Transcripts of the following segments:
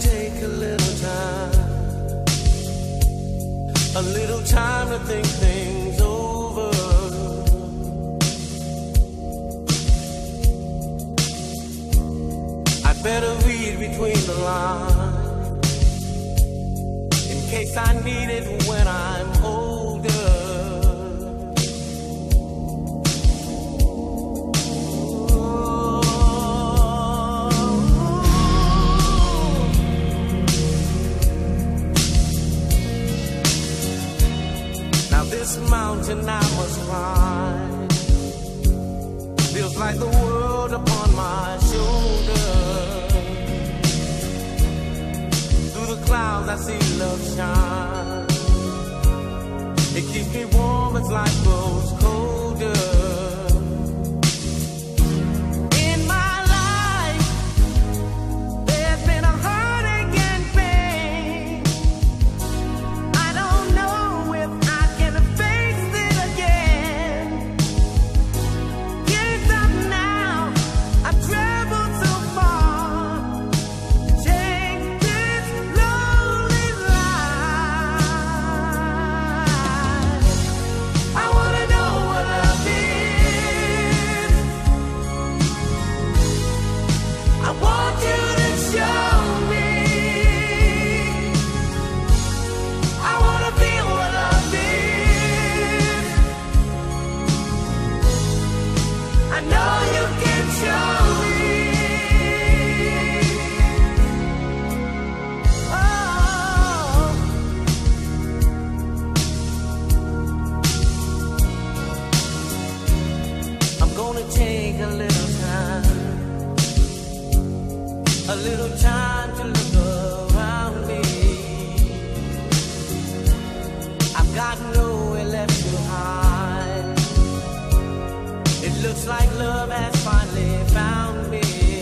take a little time to think things over. I'd better read between the lines in case I need it when I'm older. This mountain I must climb feels like the world upon my shoulder. Through the clouds I see love shine. It keeps me warm as life grows colder. A little time to look around me. I've got nowhere left to hide. It looks like love has finally found me.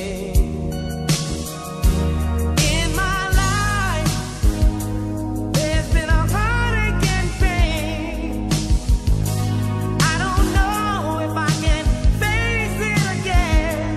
In my life, there's been a heartache and pain. I don't know if I can face it again.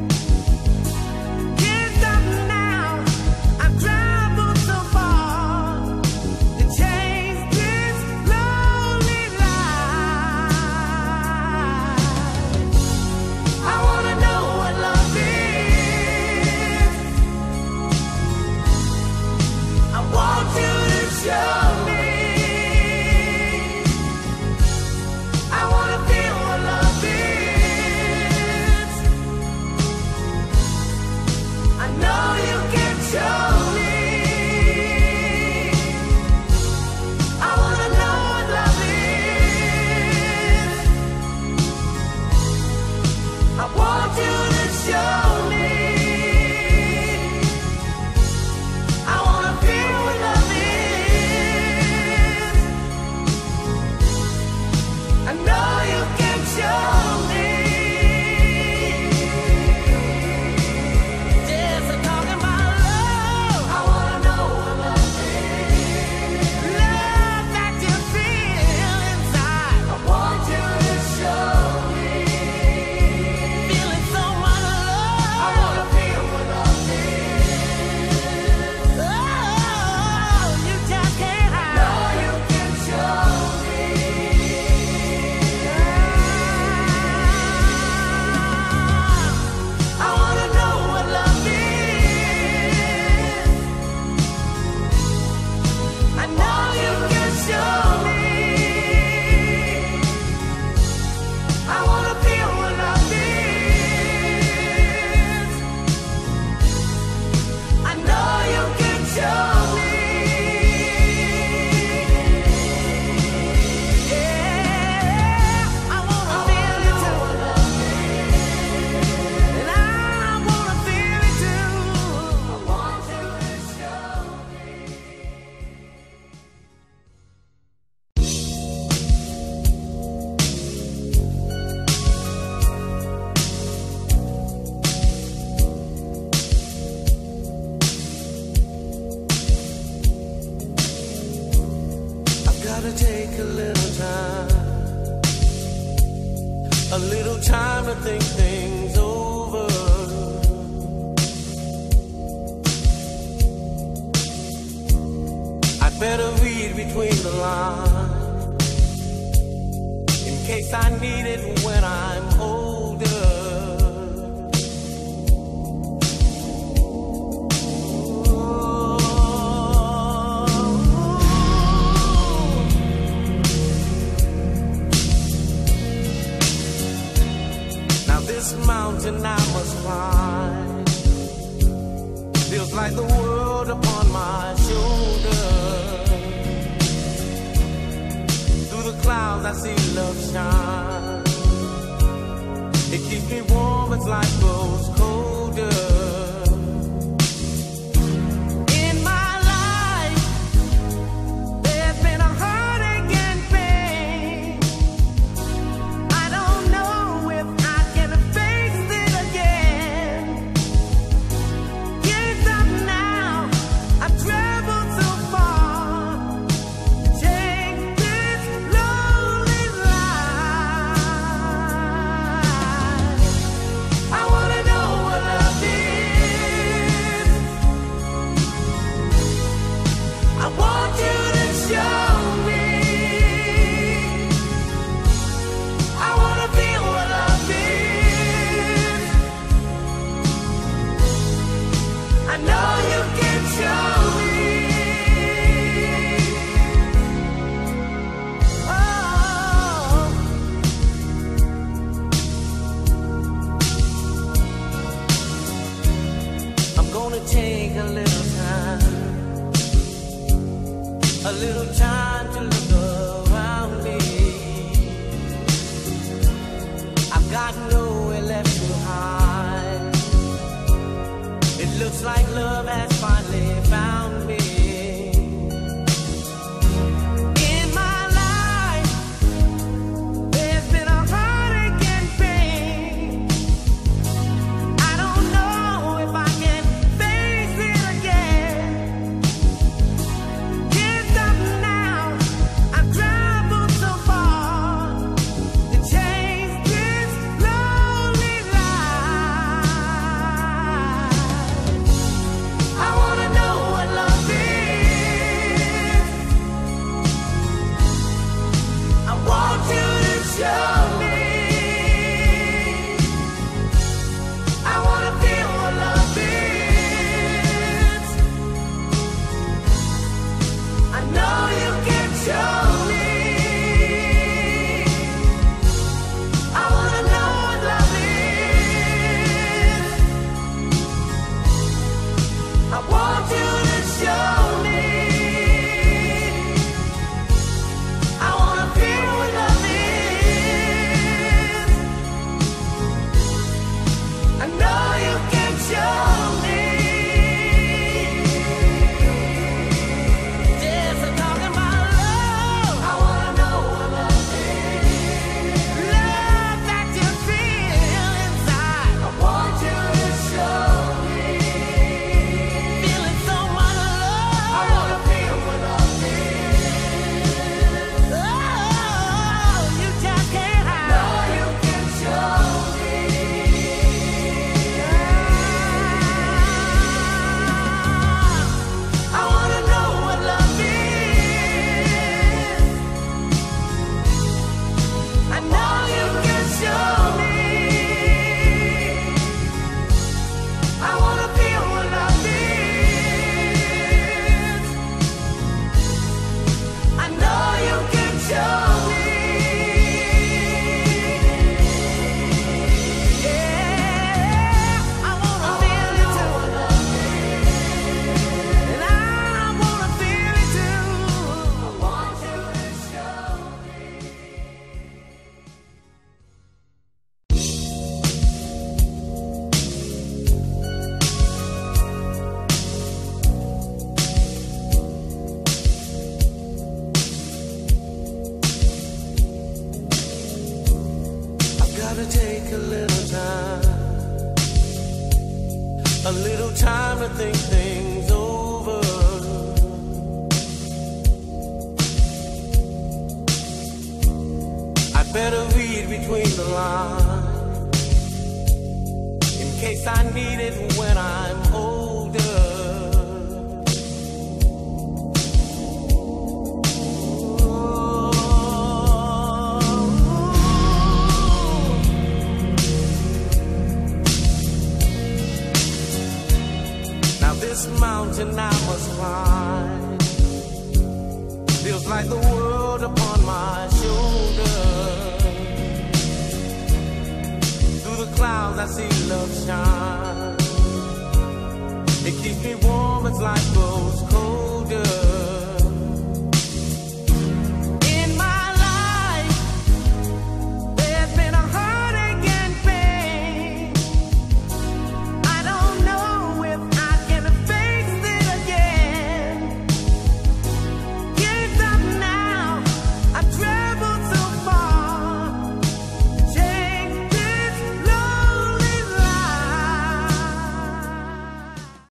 Take a little time to think things over. better read between the lines in case I need it when I'm older. Now this mountain I must climb feels like the world upon my shoulder. Through the clouds I see love shine. It keeps me warm as life grows colder. In my life there's been a heartache and pain. I don't know if I can face it again. Years up now, I've traveled so far to change this lonely life. I wanna know what love is. I want you to show me. I wanna feel what love is. I know you can show me. Oh, I'm gonna take a little time to look around me. I've got nowhere left to hide. It looks like love has finally found me. In my life, there's been a heartache and pain. I don't know if I can face it again. Years up now, I've traveled so far to change this lonely life. I wanna know what love is. I want you to show me. I wanna feel what love is. I know you can show me. I wanna know what love is. I want you to show me. I wanna feel what love is. I know you can show me. Just talking about love. I wanna know what love is. Love that you feel inside. I want you to show me. Feeling so much love. I wanna feel what love is. Oh, you just can't hide. No, you can show me. I wanna know what love is. I know you can show me. I wanna feel what love is. I know you can show me. Yeah, I wanna feel it too. And I wanna feel it too. I want you to show me. I've gotta take a little time to think things over. I better read between the lines in case I need it when I'm older. I must climb. Feels like the world upon my shoulders. Through the clouds I see love shine. It keeps me warm, it's like